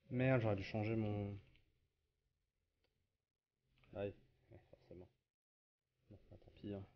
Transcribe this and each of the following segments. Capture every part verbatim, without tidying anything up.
Merde, j'aurais dû changer mon... Aïe, ouais, forcément. Bon, bah, tant pis, hein.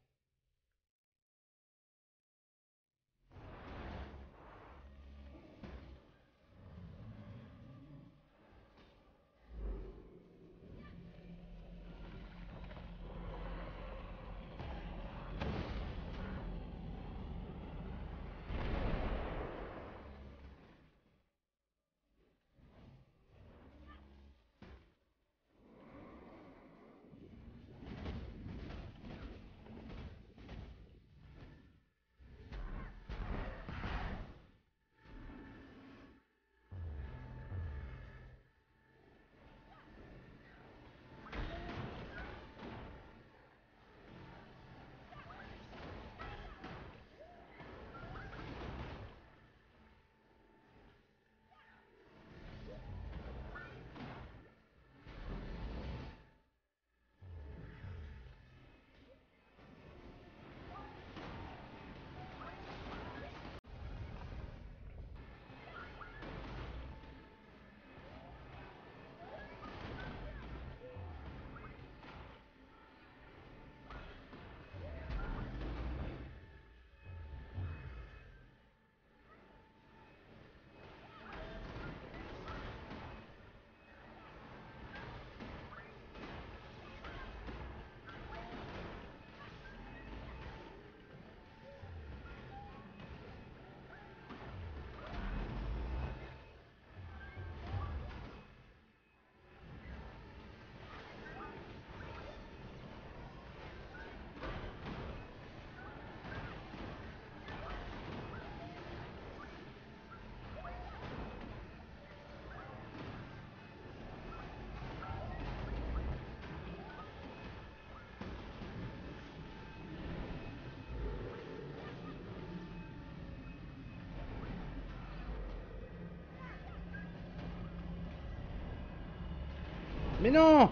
Mais non!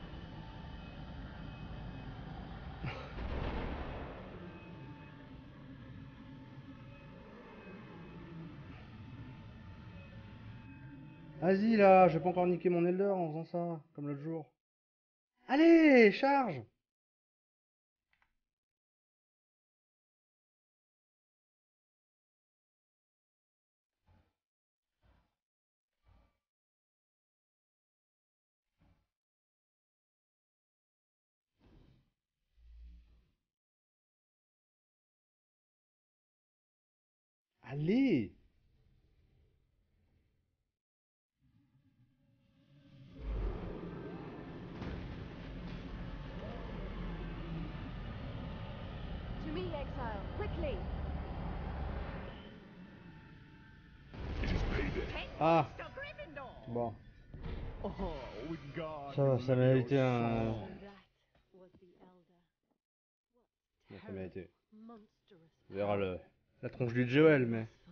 Vas-y là, je vais pas encore niquer mon Elder en faisant ça, comme l'autre jour. Allez, charge! Allez! To me, exile, quickly! Ah! Bon, Oh, with God ça va, ça méritait un... And that was the elder. Bon, ça What méritait. terrible, monstrous On verra power. le... la tronche du Joel, mais...